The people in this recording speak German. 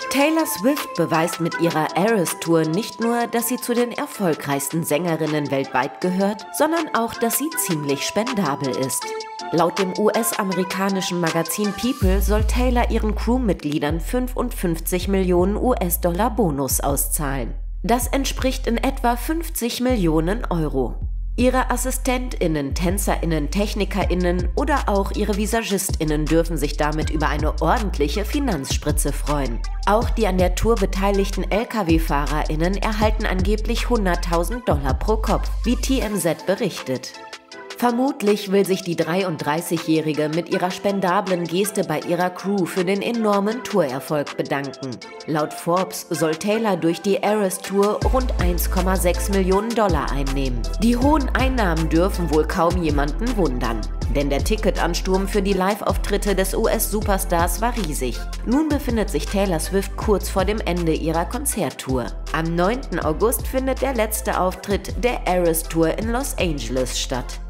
Taylor Swift beweist mit ihrer Eras Tour nicht nur, dass sie zu den erfolgreichsten Sängerinnen weltweit gehört, sondern auch, dass sie ziemlich spendabel ist. Laut dem US-amerikanischen Magazin People soll Taylor ihren Crewmitgliedern 55 Millionen US-Dollar Bonus auszahlen. Das entspricht in etwa 50 Millionen Euro. Ihre AssistentInnen, TänzerInnen, TechnikerInnen oder auch ihre VisagistInnen dürfen sich damit über eine ordentliche Finanzspritze freuen. Auch die an der Tour beteiligten Lkw-FahrerInnen erhalten angeblich 100.000 Dollar pro Kopf, wie TMZ berichtet. Vermutlich will sich die 33-Jährige mit ihrer spendablen Geste bei ihrer Crew für den enormen Tourerfolg bedanken. Laut Forbes soll Taylor durch die Eras Tour rund 1,6 Millionen Dollar einnehmen. Die hohen Einnahmen dürfen wohl kaum jemanden wundern, denn der Ticketansturm für die Live-Auftritte des US-Superstars war riesig. Nun befindet sich Taylor Swift kurz vor dem Ende ihrer Konzerttour. Am 9. August findet der letzte Auftritt der Eras Tour in Los Angeles statt.